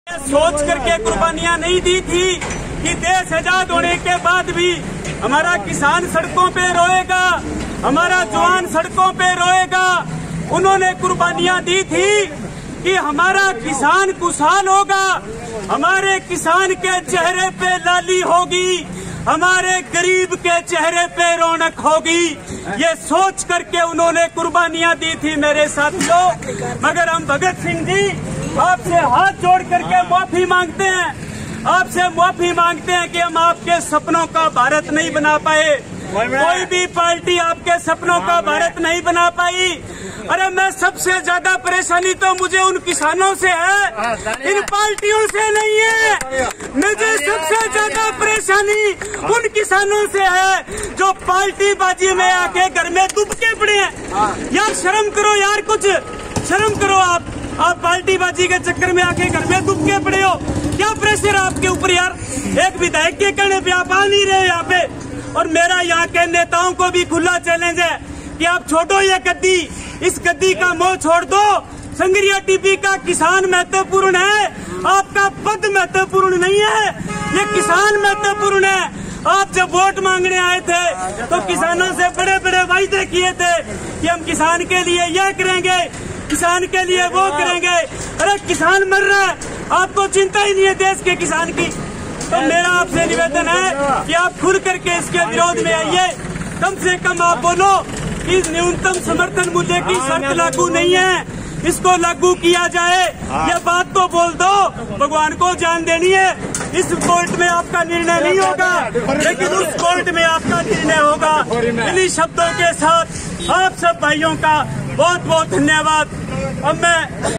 सोच करके कुर्बानियां नहीं दी थी कि देश आजाद होने के बाद भी हमारा किसान सड़कों पे रोएगा, हमारा जवान सड़कों पे रोएगा। उन्होंने कुर्बानियां दी थी कि हमारा किसान खुशहाल होगा, हमारे किसान के चेहरे पे लाली होगी, हमारे गरीब के चेहरे पे रौनक होगी। ये सोच करके उन्होंने कुर्बानियां दी थी मेरे साथियों। मगर हम भगत सिंह जी आपसे हाथ जोड़ करके माफी मांगते हैं, आपसे माफी मांगते हैं कि हम आपके सपनों का भारत नहीं बना पाए। कोई भी पार्टी आपके सपनों का भारत नहीं बना पाई। अरे मैं सबसे ज्यादा परेशानी तो मुझे उन किसानों से है, इन पार्टियों से नहीं है। मुझे सबसे ज्यादा परेशानी उन किसानों से है जो पार्टी बाजी में आके घर में दुबके पड़े हैं। यार शर्म करो यार, कुछ शर्म करो। आप पार्टी बाजी के चक्कर में आके घर में दुबके पड़े हो। क्या प्रेशर आपके ऊपर यार? एक विधायक के कहने पे आप आ नहीं रहे यहाँ पे। और मेरा यहाँ के नेताओं को भी खुला चैलेंज है कि आप छोड़ो ये गद्दी, इस गद्दी का मोह छोड़ दो। संगरिया टीपी का किसान महत्वपूर्ण है, आपका पद महत्वपूर्ण नहीं है, ये किसान महत्वपूर्ण है। आप जब वोट मांगने आए थे तो किसानों से बड़े बड़े वायदे किए थे कि हम किसान के लिए यह करेंगे, किसान के लिए वो करेंगे। अरे किसान मर रहा है, आपको चिंता ही नहीं है देश के किसान की। तो मेरा आपसे निवेदन है कि आप खुल करके इसके विरोध में आइए। कम से कम आप बोलो कि न्यूनतम समर्थन मूल्य की शर्त लागू नहीं है, इसको लागू किया जाए। ये बात तो बोल दो, भगवान को जान देनी है। इस कोर्ट में आपका निर्णय नहीं होगा, लेकिन उस कोर्ट में आपका निर्णय होगा। इन्हीं शब्दों के साथ आप सब भाइयों का बहुत बहुत धन्यवाद। अब मैं